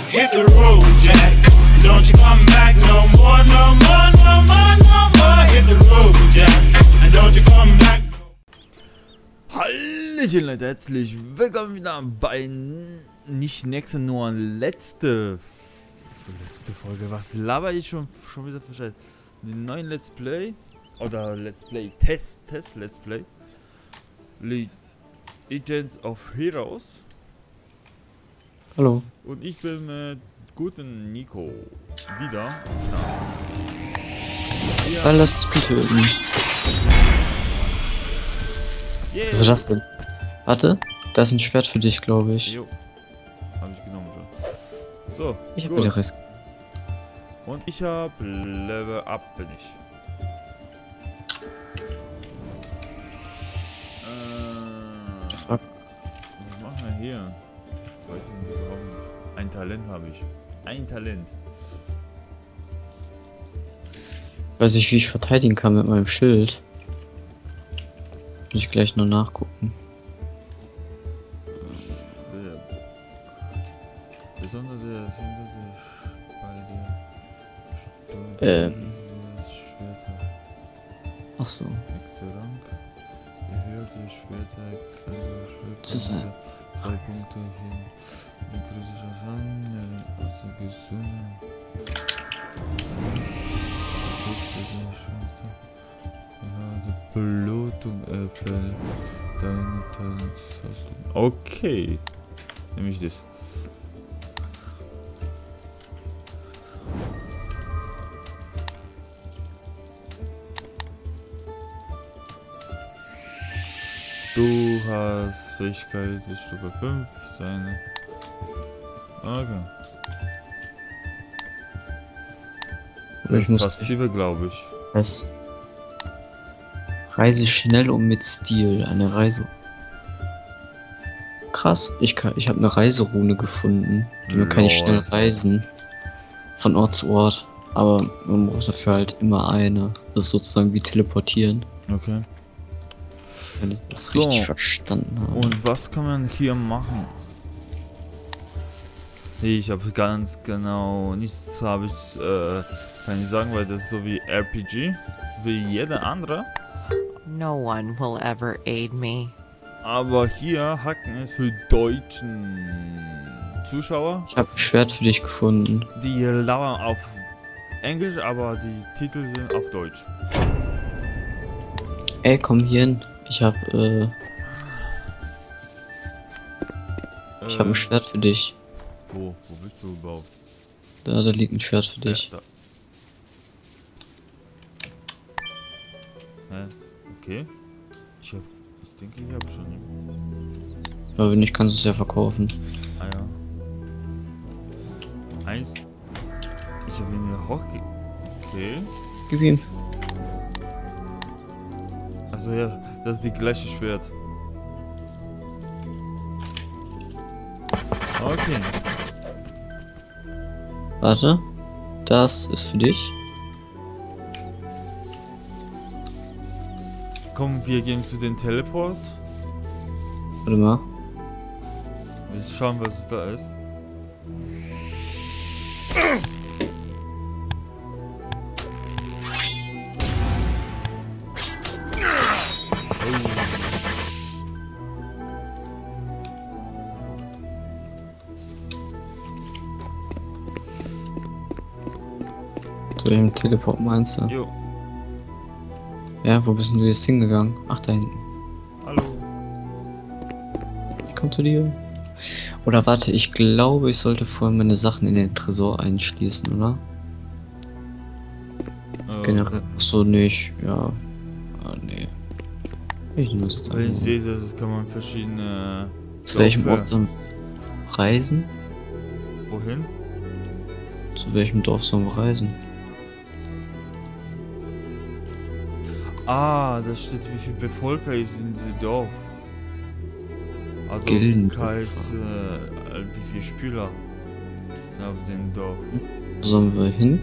hit the road, Jack. Don't you come back no more, no more, no more, no more. Hit the road, Jack. And don't you come back. Hallöchen Leute, herzlich willkommen wieder bei nicht nächste, nur letzte Folge. Was laber ich schon wieder verstellt? Den neuen Let's Play oder Let's Play Test Let's Play Legends of Heroes. Hallo. Und ich bin mit guten Nico wieder am Start. Lass mich töten. Yeah. Was ist das denn? Warte, da ist ein Schwert für dich, glaube ich. Jo. Hab ich genommen schon. So. Ich hab wieder Risk. Und ich hab Level Up bin ich. Fuck. Was machen wir hier? Das weiß ich nicht, überhaupt nicht. Ein Talent habe ich. Ein Talent. Weiß ich, wie ich verteidigen kann mit meinem Schild. Muss ich gleich nur nachgucken. Besonders Ach so. Erhöht die Schwerter. Das ist ein... 2 Punkte hin. Ein kritischer Schaden. Also gesund. Blutung öffnen. Deine Talente. Okay. Nehme ich das. Du hast Fähigkeit Stufe 5, seine. Okay. Ich muss passive, glaube ich. Was? Reise schnell und mit Stil. Eine Reise. Krass. Ich habe eine Reiserune gefunden. Damit kann ich schnell reisen. Von Ort zu Ort. Aber man braucht dafür halt immer eine. Das ist sozusagen wie teleportieren. Okay. Wenn ich das richtig verstanden habe. Und was kann man hier machen? Ich habe ganz genau nichts, kann ich sagen, weil das ist so wie RPG, wie jeder andere. No one will ever aid me. Aber hier Hacken ist für deutschen Zuschauer. Ich habe ein Schwert für dich gefunden. Die labern auf Englisch, aber die Titel sind auf Deutsch. Ey, komm hier hin. Ich hab ein Schwert für dich. Wo bist du überhaupt? Da liegt ein Schwert für dich. Da. Hä? Okay. Ich denke, ich habe schon. Aber wenn nicht, kannst du es ja verkaufen. Ah ja. Eins. Ich habe ihn ja hochge... Okay. Gib ihm. Also ja, das ist die gleiche Schwert. Okay. Warte. Das ist für dich. Komm, wir gehen zu den Teleport. Warte mal. Wir schauen, was da ist. Zu welchem Teleport meinst du? Jo. Ja, wo bist denn du jetzt hingegangen? Ach, da hinten. Hallo. Ich komm zu dir. Oder warte, ich glaube, ich sollte vorher meine Sachen in den Tresor einschließen, oder? Generell. Achso, nicht. Ja. Ah, nee. Ich nehme es jetzt Weil ich einfach. sehe, das kann man verschiedene... Zu welchem Ort sollen wir reisen? Wohin? Zu welchem Dorf sollen wir reisen? Ah, da steht, wie viel Bevölker ist in diesem Dorf. Also Gildendorf. wie viele Spieler sind auf dem Dorf. Wo sollen wir hin?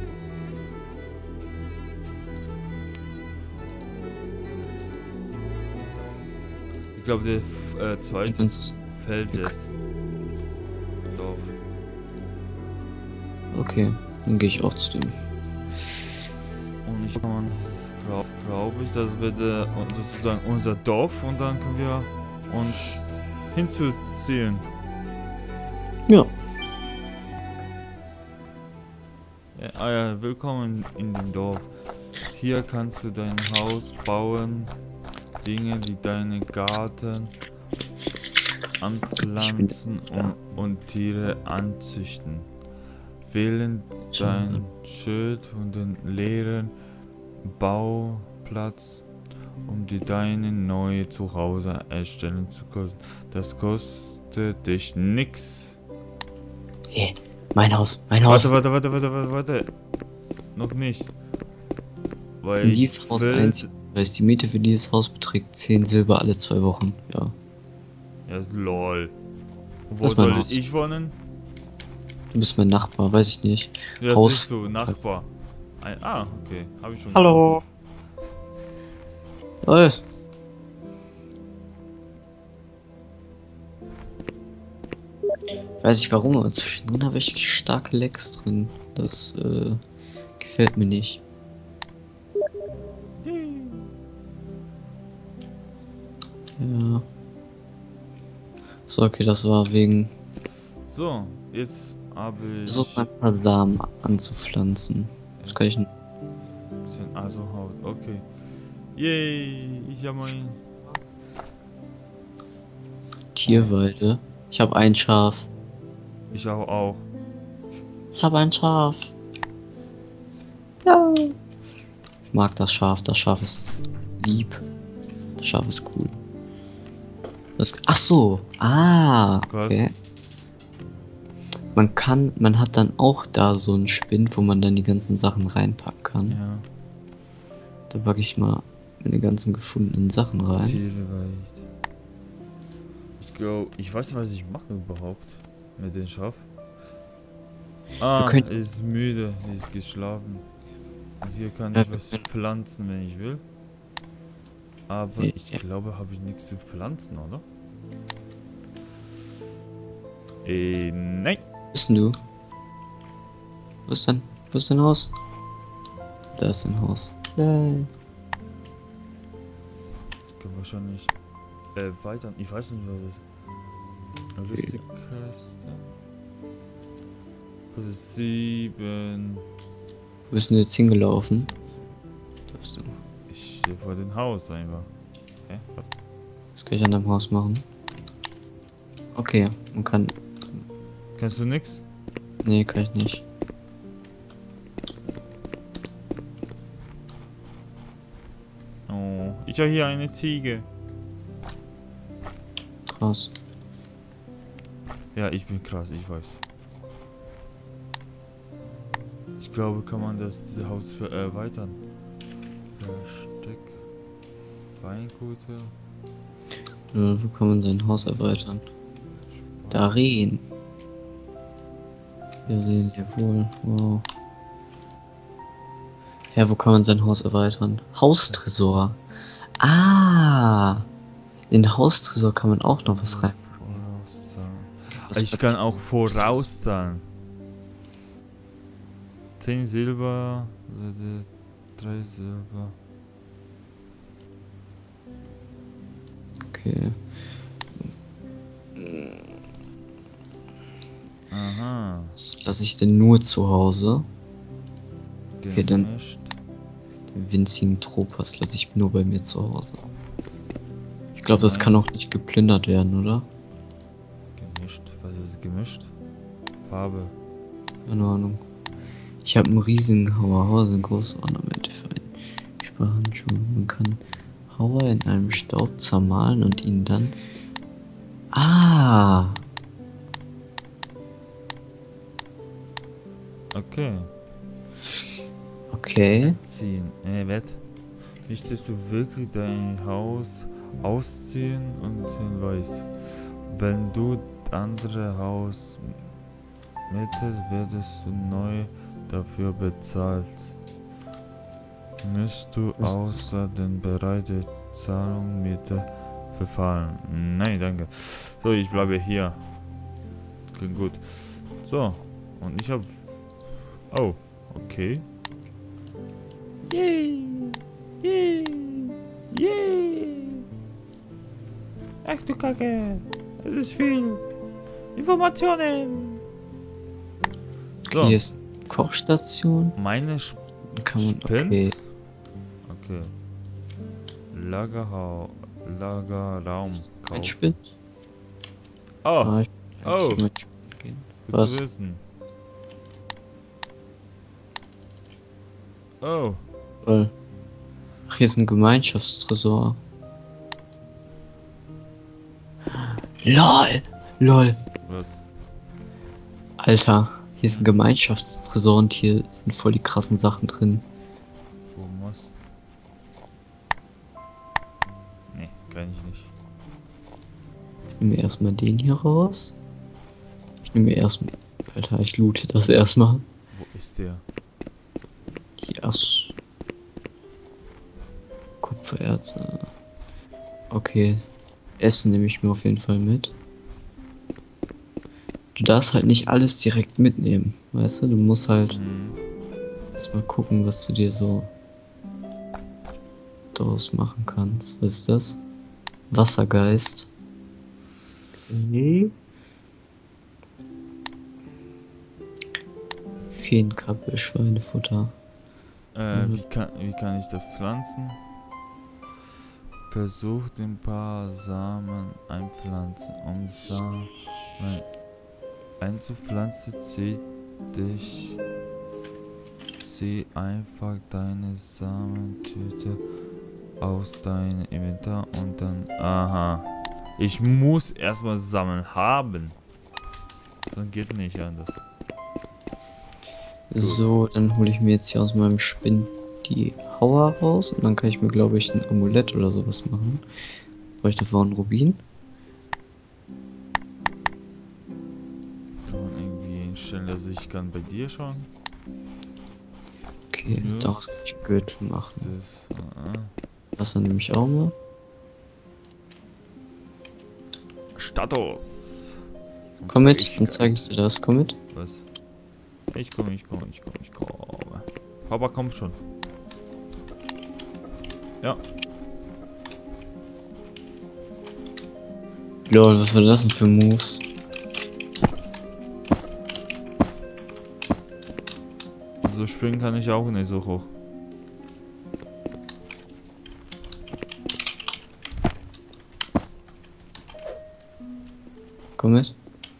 Ich glaube, der zweite Feld ist Dorf. Okay, dann gehe ich auch zu dem. Und ich glaube ich, das wird sozusagen unser Dorf und dann können wir uns hinzuziehen. Ja. Ja, willkommen in dem Dorf. Hier kannst du dein Haus bauen, Dinge wie deinen Garten anpflanzen und Tiere anzüchten. Wählen dein Schild und den leeren Bauplatz, um dir dein neues Zuhause erstellen zu können. Das kostet dich nix. Hey, mein Haus, mein Haus. Warte. Noch nicht. Weil In dieses Haus einziehen, weil die Miete für dieses Haus beträgt 10 Silber alle 2 Wochen. Ja. Ja, lol. Wo Das ist mein soll Haus. ich wohnen? Du bist mein Nachbar, weiß ich nicht. Ja, Haus. siehst du, Nachbar. Okay, habe ich schon. Hallo. Weiß ich warum, aber zwischendrin habe ich starke Lags drin. Das gefällt mir nicht. Ja. So, okay, das war wegen. So, jetzt habe ich Versuch ein paar Samen anzupflanzen. Das kann ich nicht. also Haut. Okay. Yay, ich habe mein Tierweide. Ich habe ein Schaf. Ich auch. Ich habe ein Schaf. Ja. Ich mag das Schaf. Das Schaf ist lieb. Das Schaf ist cool. Ach so. Ah. Okay. Man hat dann auch da so einen Spind, wo man dann die ganzen Sachen reinpacken kann. Ja. Da packe ich mal meine ganzen gefundenen Sachen rein. Tiere weicht. Ich weiß nicht, was ich mache überhaupt mit dem Schaf. Ist müde, ist geschlafen. Und hier kann ich was pflanzen, wenn ich will. Aber ich glaube, habe ich nichts zu pflanzen, oder? Nein. Wo bist denn du? Wo ist dein Haus? Da ist dein Haus. Nein. Ich kann wahrscheinlich weiter. Ich weiß nicht, was das ist. Logistikkäste. Das ist 7. Wo bist denn jetzt hingelaufen? Da bist du. Ich stehe vor dem Haus einfach. Okay. Was kann ich an deinem Haus machen? Okay, man kann. Kennst du nix? Nee, kann ich nicht. Oh, ich habe hier eine Ziege. Krass. Ja, ich bin krass, ich weiß. Ich glaube, kann man dieses Haus erweitern. Versteck. Weingute. Wo kann man sein Haus erweitern? Darin. Wir sehen hier wohl. Wow. Ja, wo kann man sein Haus erweitern? Haustresor. Ah! In den Haustresor kann man auch noch was rein. Ich kann auch vorauszahlen. 10 Silber, 3 Silber. Okay. Aha. Was lasse ich denn nur zu Hause? Okay, dann Gemischt. den winzigen Tropas lasse ich nur bei mir zu Hause. Ich glaube, das kann auch nicht geplündert werden, oder? Gemischt. Was ist gemischt? Farbe. Keine Ahnung. Ich habe einen riesigen Hauer, ein großes Ornament für einen Sparhandschuh. Man kann Hauer in einem Staub zermahlen und ihn dann. Ah! Okay. Okay. Ziehen. Wett. Möchtest du wirklich dein Haus ausziehen? Und Hinweis. Wenn du andere Haus mietest, wirst du neu dafür bezahlt. Müsst du außer den bereiten Zahlung Miete verfallen? Nein, danke. So, ich bleibe hier. Klingt gut. So, und ich habe Oh, okay. Yay! Yay! Yay! Ach du Kacke! Es ist viel Informationen! Okay, So. hier ist eine Kochstation. Meine Kann man, Spind? okay. Okay. Lagerraum. Ein Kauf. Spind? Oh, Ah, ich will Oh. eigentlich mit Spind gehen. gut Was? zu wissen. Oh, Ach, hier ist ein Gemeinschaftstresor. LOL! LOL! was? Alter, hier ist ein Gemeinschaftstresor und hier sind voll die krassen Sachen drin. Wo muss? Nee, kann ich nicht. Ich nehme erstmal den hier raus. Ich nehme erstmal. Alter, ich loote das erstmal. Wo ist der? Yes. Kupfererze. Okay. Essen nehme ich mir auf jeden Fall mit. Du darfst halt nicht alles direkt mitnehmen, weißt du? Du musst halt Hm. erstmal gucken, was du dir so daraus machen kannst. Was ist das? Wassergeist. Okay. Feenkappe, Schweinefutter. Wie kann ich da pflanzen? Versucht ein paar Samen einpflanzen. Um Samen einzupflanzen, zieh einfach deine Samentüte aus deinem Inventar und dann... Aha. Ich muss erstmal Samen haben. Dann geht nicht anders. So, dann hole ich mir jetzt hier aus meinem Spind die Hauer raus und dann kann ich mir, glaube ich, ein Amulett oder sowas machen. Brauche ich dafür einen Rubin? Kann man irgendwie einstellen, dass ich kann bei dir schauen? Okay, Ja. daraus kann ich einen Gürtel machen. Das, Das dann nehme ich auch mal. Status. Komm mit, dann zeige ich dir das. Komm mit. Was? Ich komme. Papa kommt schon. Ja. Lol, was war das denn für Moves? So springen kann ich auch nicht so hoch. Komm mit.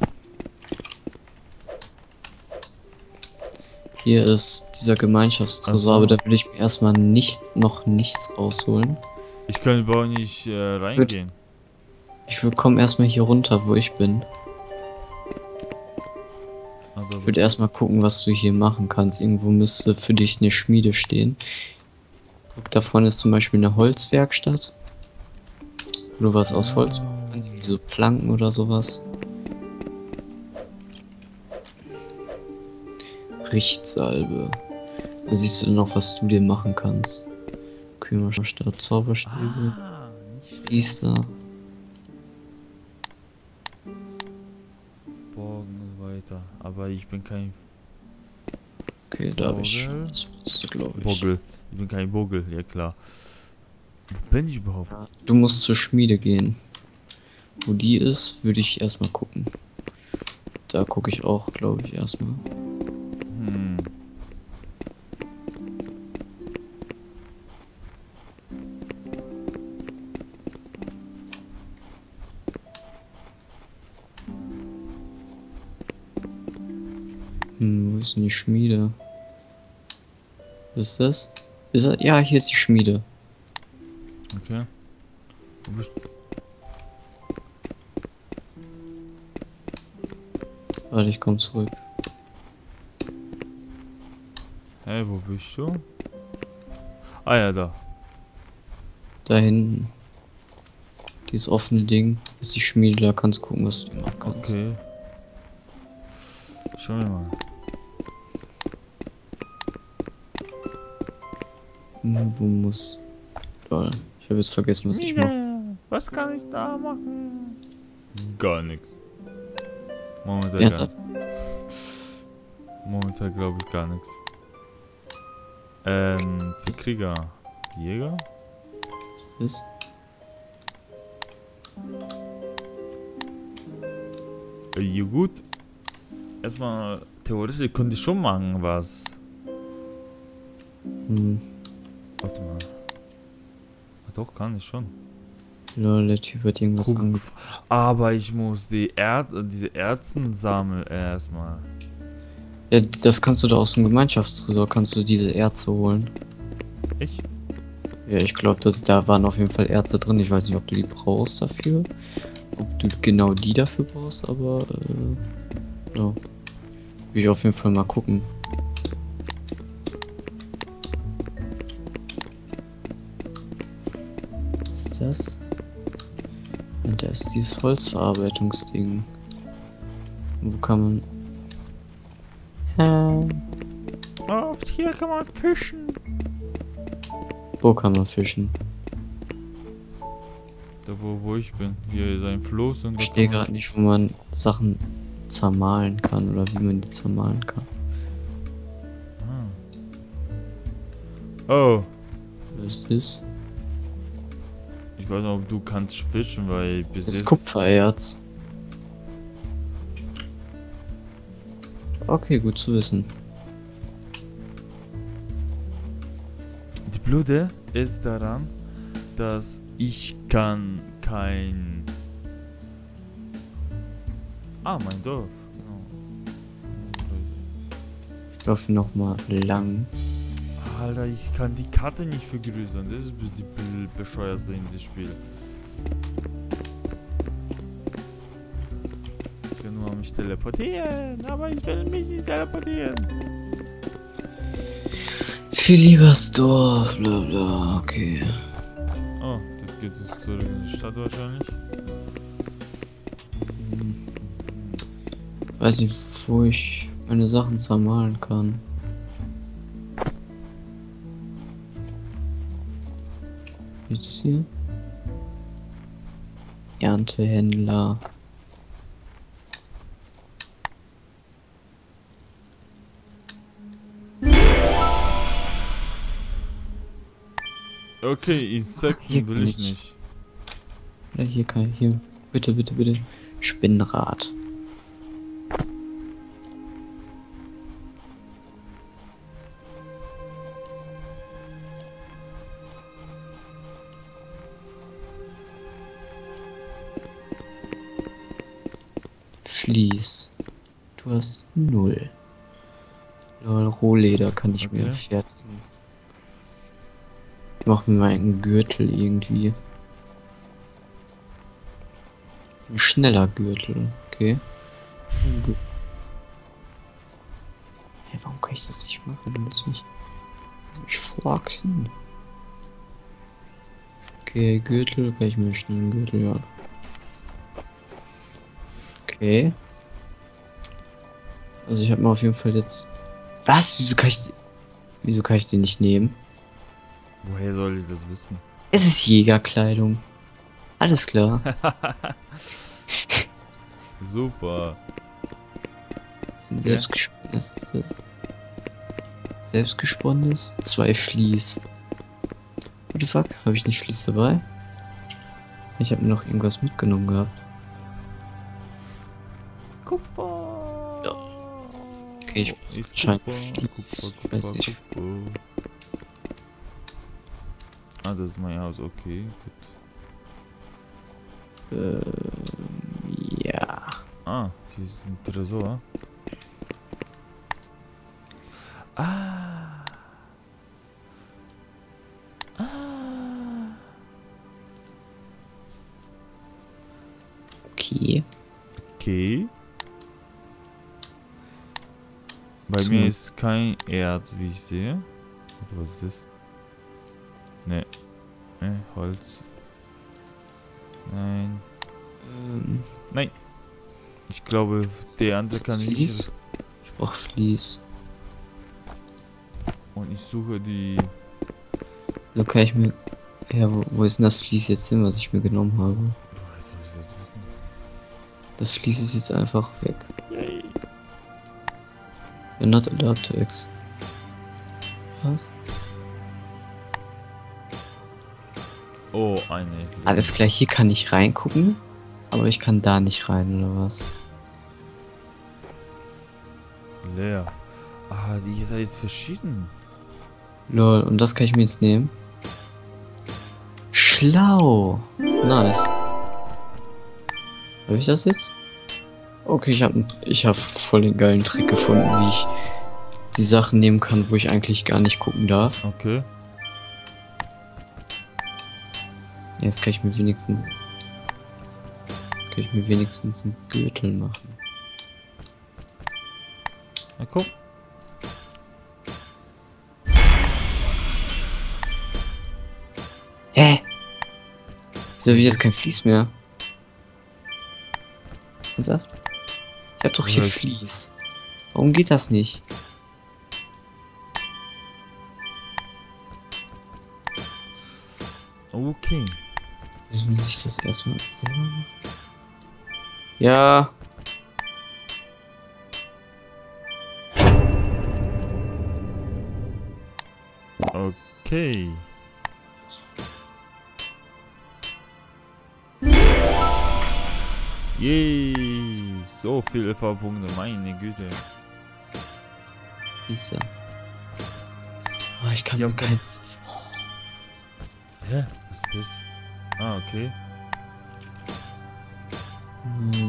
Hier ist dieser Gemeinschaftstresor, Ach so. aber da will ich mir erstmal noch nichts rausholen. Ich kann überhaupt nicht reingehen. Ich komme erstmal hier runter, wo ich bin. Also, Ich würde erstmal gucken, was du hier machen kannst. Irgendwo müsste für dich eine Schmiede stehen. Guck, da vorne ist zum Beispiel eine Holzwerkstatt. Wo du was aus Holz machen kannst, wie so Planken oder sowas. Richtsalbe. Da siehst du dann noch, was du dir machen kannst. Kühlmaschine, Zauberstäbe, nicht Priester. Borgen und weiter. Aber ich bin kein Okay, da habe ich Vogel. schon. Das willst du, glaube ich. Vogel. Ich bin kein Vogel, ja klar. Wo bin ich überhaupt? Du musst zur Schmiede gehen. Wo die ist, würde ich erstmal gucken. Da gucke ich auch, glaube ich, erstmal. Hm. Wo ist denn die Schmiede? Was ist das? Ist er? Ja, hier ist die Schmiede. Okay. Wo bist du? Warte, ich komme zurück. Hey, wo bist du? Ah ja, da. Da hinten. Dieses offene Ding ist die Schmiede, da kannst du gucken, was du machen kannst. Okay. Schauen wir mal. Wo muss. Lol, ich habe jetzt vergessen, was ich mache. Mine, was kann ich da machen? Gar nichts. Machen wir da Ernsthaft? Momentan glaube ich gar nichts. Für Krieger. Jäger? Was ist das? Ja gut. Erstmal, theoretisch könnte ich schon machen was. Warte mal. Doch, kann ich schon. Lol, der Typ hat irgendwas Guck. angeboten. Aber ich muss diese Erzen sammeln erstmal. Ja, das kannst du da aus dem Gemeinschaftstresor, kannst du diese Erze holen. Ich? Ja, ich glaube, da waren auf jeden Fall Erze drin. Ich weiß nicht, ob du die brauchst dafür. Ob du genau die dafür brauchst, aber ja. Will ich auf jeden Fall mal gucken. Was ist das? Und da ist dieses Holzverarbeitungsding. Wo kann man... Oh, hier kann man fischen. Wo kann man fischen? Da wo ich bin. Hier ist ein Floß und Ich verstehe gerade nicht, wo man Sachen zermahlen kann oder wie man die zermahlen kann. Oh. Was ist das? Ich weiß nicht, ob du kannst fischen, weil bis Das ist jetzt... Kupfererz. Okay, gut zu wissen. Die Blöde ist daran, dass ich kann kein... Ah, mein Dorf. Genau. Ich laufe nochmal lang. Alter, ich kann die Karte nicht vergrößern. Das ist die bescheuerste in diesem Spiel. Ich kann nur mich teleportieren, aber ich will mich nicht teleportieren. Philibers Dorf, bla bla, okay. Oh, das geht jetzt zurück in die Stadt wahrscheinlich. Weiß nicht, wo ich meine Sachen zermahlen kann. Wie ist das hier? Erntehändler. Okay, Insekten will ich nicht. Ja, hier kann ich, hier. Bitte, bitte, bitte. Spinnrad. Vlies. Du hast 0. Lol, Rohleder kann ich mir Okay. fertigen. Mach mir mal einen Gürtel irgendwie. Ein schneller Gürtel, okay. Hey, warum kann ich das nicht machen? Du musst mich flachsen. Okay, Gürtel, kann ich mir schnell einen Gürtel, ja. Okay. Also ich habe mir auf jeden Fall jetzt... Was? Wieso kann ich den nicht nehmen? Woher soll ich das wissen? Es ist Jägerkleidung. Alles klar. Super. Selbstgesponnenes ist das. Selbstgesponnenes? 2 Vlies. What the fuck? Habe ich nicht Vlies dabei? Ich habe noch irgendwas mitgenommen gehabt. Kupfer. Ja. Okay, ich muss anscheinend Vlies. Weiß nicht. Ah, das ist mein Haus, okay, gut. Ja. Ah, hier ist ein Tresor. Ah. Okay. Okay. Bei So. mir ist kein Erz, wie ich sehe. Warte, was ist das? Ne. Ne, Holz. Nein. Nein. Ich glaube, der andere kann ich Vlies? nicht. Ich brauch Vlies. Und ich suche die. So kann ich mir... Ja, wo ist denn das Vlies jetzt hin, was ich mir genommen habe? Woher soll ich das wissen? Das Vlies ist jetzt einfach weg. Yay. You're not allowed to Was? Oh, eine. Alles klar, hier kann ich reingucken, aber ich kann da nicht rein, oder was? Leer. Ah, die ist ja jetzt verschieden. Lol, und das kann ich mir jetzt nehmen? Schlau! Nice. Habe ich das jetzt? Okay, ich hab voll den geilen Trick gefunden, wie ich die Sachen nehmen kann, wo ich eigentlich gar nicht gucken darf. Okay. Jetzt kann ich mir wenigstens einen Gürtel machen. Na komm. Hä? Wieso habe ich jetzt kein Vlies mehr? Ernsthaft? Ich hab doch hier Ja. Vlies. Warum geht das nicht? Okay. Jetzt muss ich das erstmal selber machen. Ja. Okay. Yay. So viele LV-Punkte, meine Güte. Diese. Oh, ich kann Ja, mir kein. Hä? Was ist das? Ah, okay. Hm.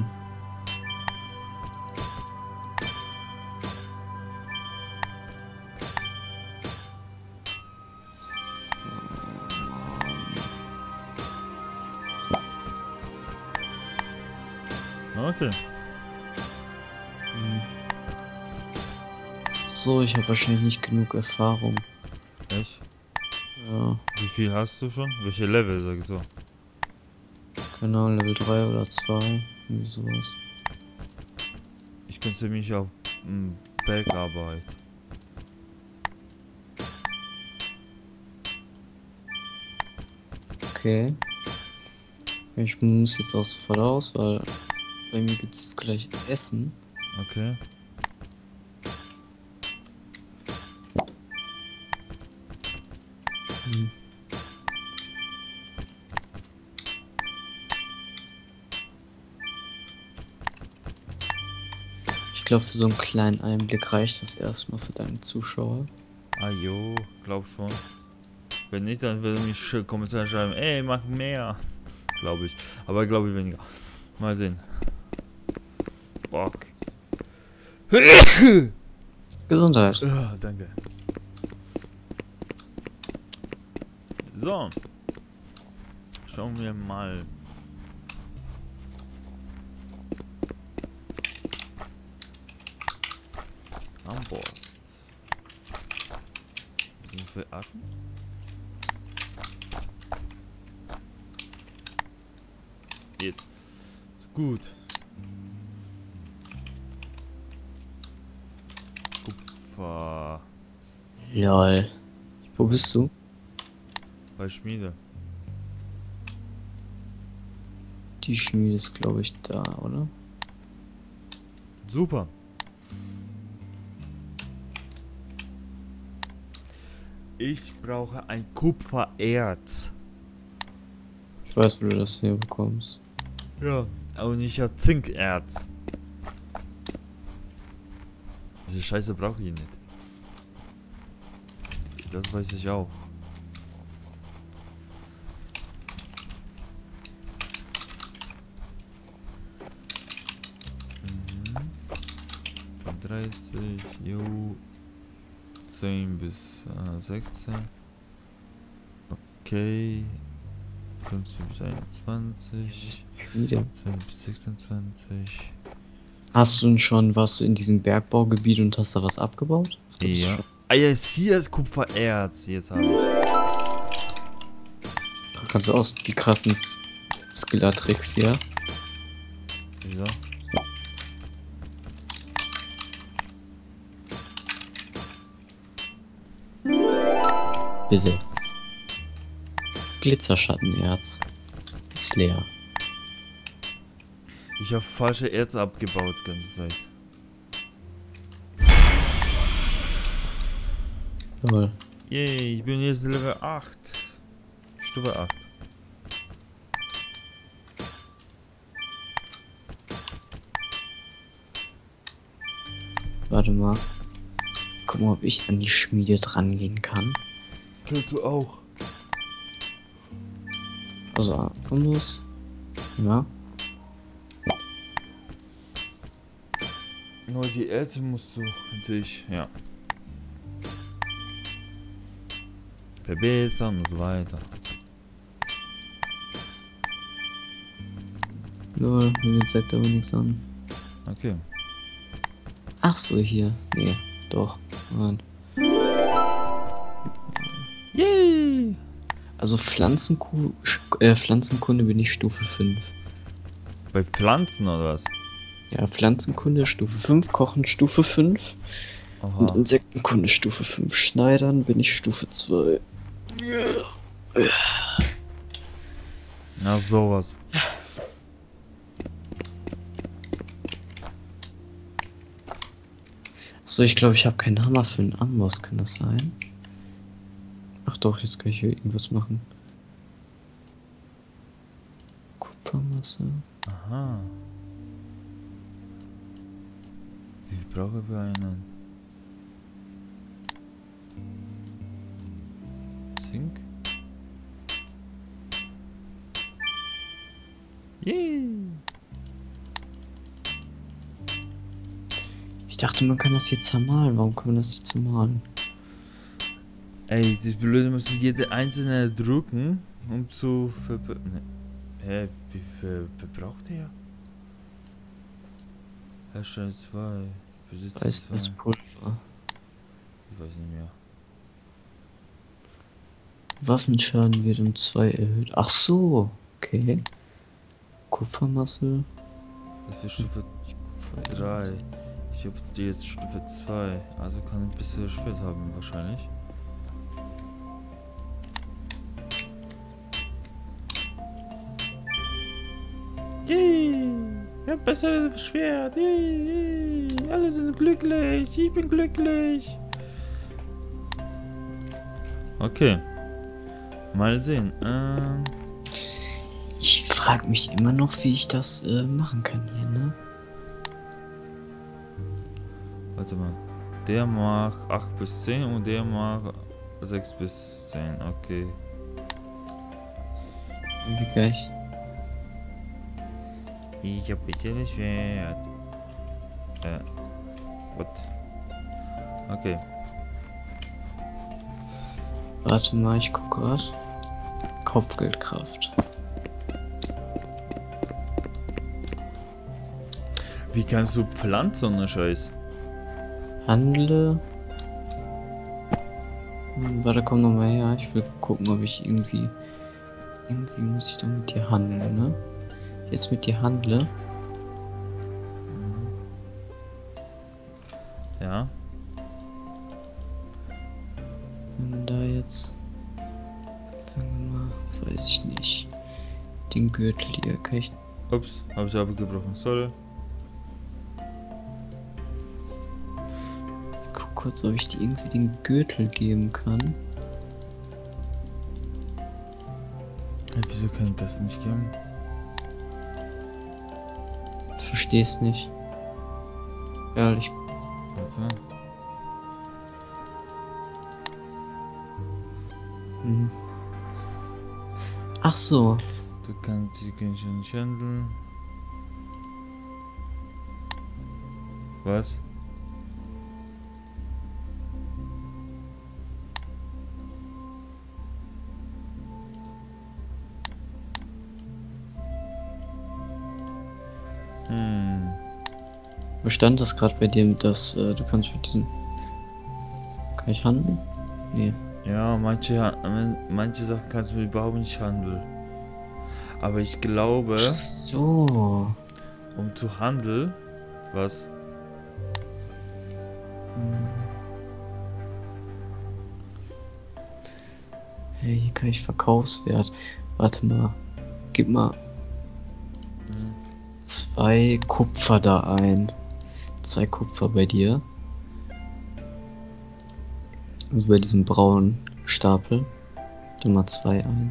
Okay. So, ich habe wahrscheinlich nicht genug Erfahrung. Echt? Ja, Wie viel hast du schon? Welche Level, sag ich so? keine Ahnung, Level 3 oder 2, irgendwie sowas. Ich konzentriere mich auf Bergarbeit. Okay. Ich muss jetzt auch sofort aus, weil bei mir gibt es gleich Essen. Okay. Hm. Ich glaube, für so einen kleinen Einblick reicht das erstmal für deine Zuschauer. Ah jo, glaub schon. Wenn nicht, dann würde mich Kommentar schreiben, ey, mach mehr. Glaube ich. Aber glaube ich weniger. Mal sehen. Bock. Gesundheit. Danke. So. Schauen wir mal. Armbrust. Sind wir für Aschen? Jetzt. Gut. Kupfer. Lol. Wo bist du? Bei Schmiede. Die Schmiede ist, glaube ich, da, oder? Super. Ich brauche ein Kupfererz. Ich weiß, wo du das herbekommst. Ja. Aber nicht ja Zinkerz. Diese Scheiße brauche ich nicht. Das weiß ich auch. Von 30, jo. 10 bis 16. Okay. 15 bis 21. Schmiede. 20 bis 26. Hast du denn schon was in diesem Bergbaugebiet und hast da was abgebaut? Du bist Ja. schon- Ah ja, hier ist Kupfererz. Jetzt habe ich. Kannst du auch die krassen Skiller-Tricks hier? Wieso? Besetzt. Glitzerschattenerz. Ist leer. Ich habe falsche Erze abgebaut, ganze Zeit. Lol. Yay, ich bin jetzt Level 8. Stufe 8. Warte mal. Guck mal, ob ich an die Schmiede dran gehen kann. Kannst du auch. Also, anders. Ja. Nur die Erze musst du natürlich, ja. Verbessern und so weiter. Lol, mir zeigt aber nichts an. Okay. Ach so, hier. Nee, doch. Nein. Yay! Also Pflanzenkunde bin ich Stufe 5. Bei Pflanzen oder was? Ja, Pflanzenkunde Stufe 5, Kochen Stufe 5 und Aha. Insektenkunde Stufe 5. Schneidern bin ich Stufe 2. Na sowas. So, ich glaube, ich habe keinen Hammer für einen Amboss, kann das sein? Ach doch, jetzt kann ich hier irgendwas machen. Kupfermasse. Aha. Wie brauchen wir einen? Zink? Yay! Ich dachte, man kann das hier zermahlen. Warum kann man das nicht zermahlen? Ey, das Blöde muss jede einzelne drücken, um zu ne. Hä, wie viel verbraucht der? Hersteller 2, Besitzer Weiß 2. was Pulver. Ich weiß nicht mehr. Waffenschaden wird um 2 erhöht. Ach so, okay. Kupfermasse. Das ist Stufe 3. Ich habe jetzt Stufe 2, also kann ein bisschen Schwert haben wahrscheinlich. Yay! Ich hab besseres Schwert! Yay! Alle sind glücklich! Ich bin glücklich! Okay. Mal sehen. Ich frage mich immer noch, wie ich das machen kann hier, ne? Warte mal. Der macht 8 bis 10 und der macht 6 bis 10. Okay. Wie gleich. Ich hab besseres Schwert. What? Okay. Warte mal, ich guck grad. Kopfgeldkraft. Wie kannst du Pflanzen ohne Scheiß? Handle. Warte, komm noch mal her. Ich will gucken, ob ich irgendwie muss ich doch mit dir handeln, ne? Jetzt mit dir handle. Ja. Wenn da jetzt, sagen wir mal, weiß ich nicht, den Gürtel hier, kann ich. Ups, habe ich abgebrochen. Sorry. Guck kurz, ob ich dir irgendwie den Gürtel geben kann. Ja, wieso kann ich das nicht geben? Versteh's nicht. Ehrlich. Warte. Hm. Ach so. Du kannst die Gänse nicht handeln. Was? Wo stand das gerade bei dir, dass du kannst mit diesem. Kann ich handeln? Nee. Ja, manche Sachen kannst du überhaupt nicht handeln. Aber ich glaube, Ach so. um zu handeln, was? Hey, hier kann ich Verkaufswert. Warte mal. Gib mal 2 Kupfer da ein. 2 Kupfer bei dir. Also bei diesem braunen Stapel. Nummer 2 ein.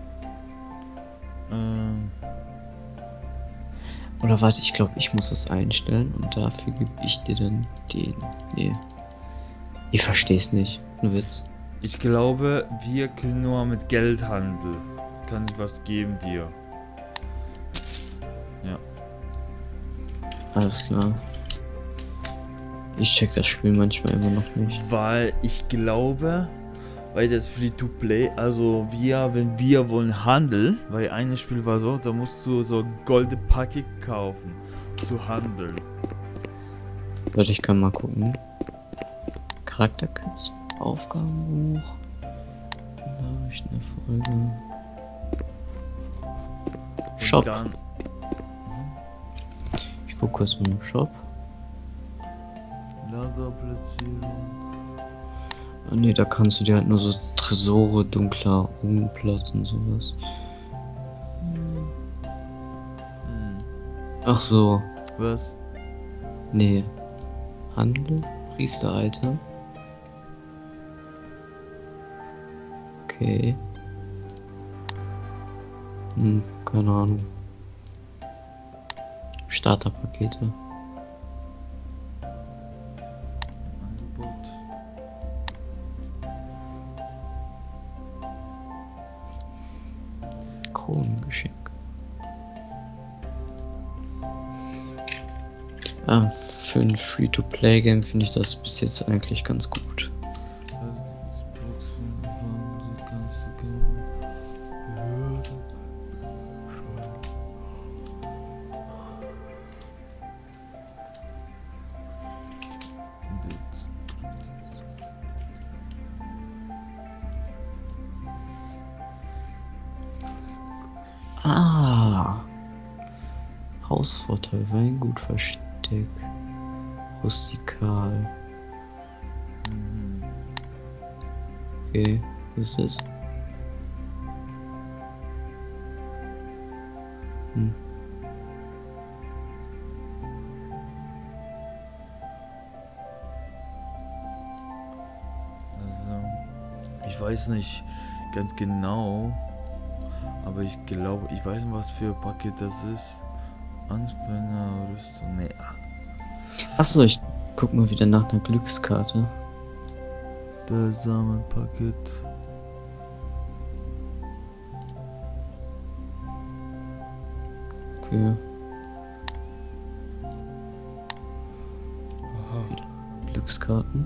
Oder warte, ich glaube, ich muss es einstellen und dafür gebe ich dir dann den. Nee. Ich verstehe es nicht. Ein Witz. Ich glaube, wir können nur mit Geld handeln. Kann ich was geben dir? Ja. Alles klar. Ich check das Spiel manchmal immer noch nicht. Weil ich glaube, weil das Free-to-Play, also wenn wir wollen handeln, weil eines Spiel war so, da musst du so Golde Paket kaufen, zu handeln. Warte, ich kann mal gucken. Charakterkits, Aufgabenbuch. Da habe ich eine Folge. Und Shop. Dann, Ich guck kurz mal im Shop. Lagerplatzierung. Ah, nee, da kannst du dir halt nur so Tresore, dunkler Platz und sowas. Ach so. Was? Nee. Handel? Priester-Item? Okay. Keine Ahnung. Starterpakete. Angebot. Kronengeschenk. Für ein Free-to-Play-Game finde ich das bis jetzt eigentlich ganz gut. Ah. Hausvorteil, Weingut, Versteck. Rustikal. Okay, was ist das? Also, ich weiß nicht ganz genau, aber ich glaube, ich weiß nicht, was für ein Paket das ist. Anfängerrüstung, nee. Achso, ich guck mal wieder nach einer Glückskarte. Das Samenpaket. Okay. Aha. Glückskarten.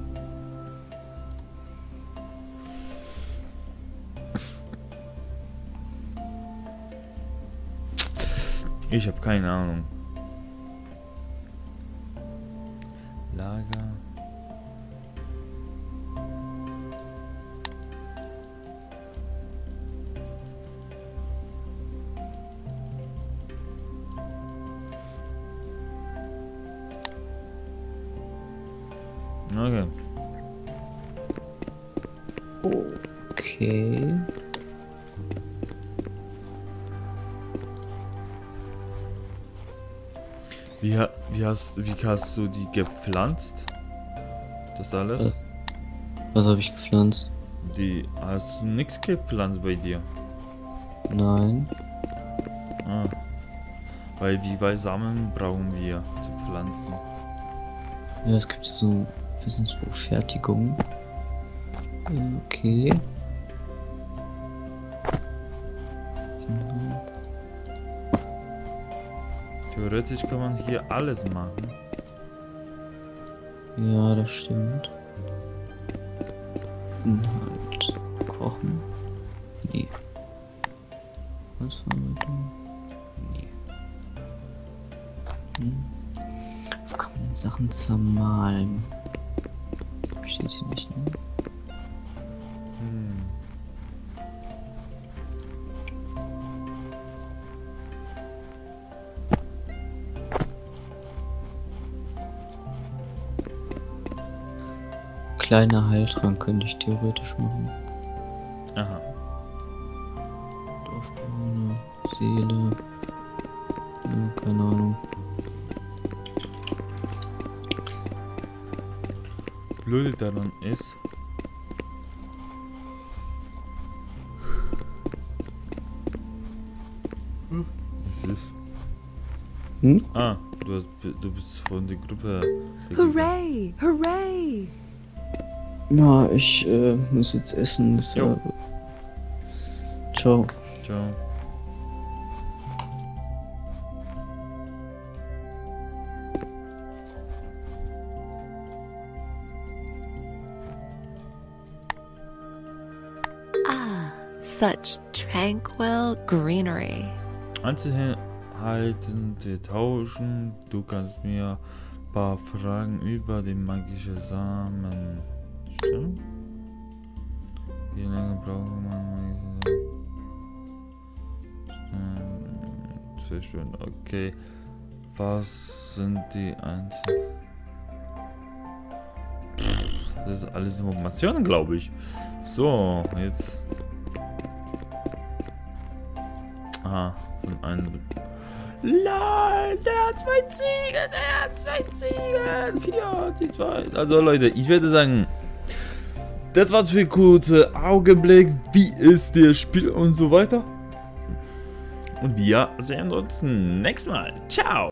Ich habe keine Ahnung. Lager. Okay. Okay. Wie hast du die gepflanzt? Das alles? Was habe ich gepflanzt? Die hast du nichts gepflanzt bei dir? Nein. Ah. Weil wie bei Samen brauchen wir zu pflanzen. Ja, es gibt so ein Wissensbuch Fertigung. Okay. Inhalt. Theoretisch kann man hier alles machen. Ja, das stimmt. Inhalt. Kochen. Nee. Holzverarbeitung. Nee. Wo kann man Sachen zermahlen? Steht hier nicht, ne? Kleiner Heiltrank könnte ich theoretisch machen. Aha. Dorfbewohner, Seele. Keine Ahnung. Blöde daran ist, Hm? Ah, du bist von der Gruppe. Hooray! Hooray! Ja, ich muss jetzt essen. Ist Jo. ja... Ciao. Ciao. Ah, such tranquil greenery. Einzelheiten die tauschen. Du kannst mir ein paar Fragen über die magische Samen stellen. Wie lange braucht man magische Samen? Sehr schön, okay. Was sind die einzelnen? Das ist alles Informationen, glaube ich. So, jetzt. Aha, von einem. Nein, der hat 2 Ziegen, der hat 2 Ziegen. 4, die 2. Also Leute, ich würde sagen, das war's für kurze Augenblick. Wie ist das Spiel und so weiter. Und wir sehen uns nächstes Mal. Ciao.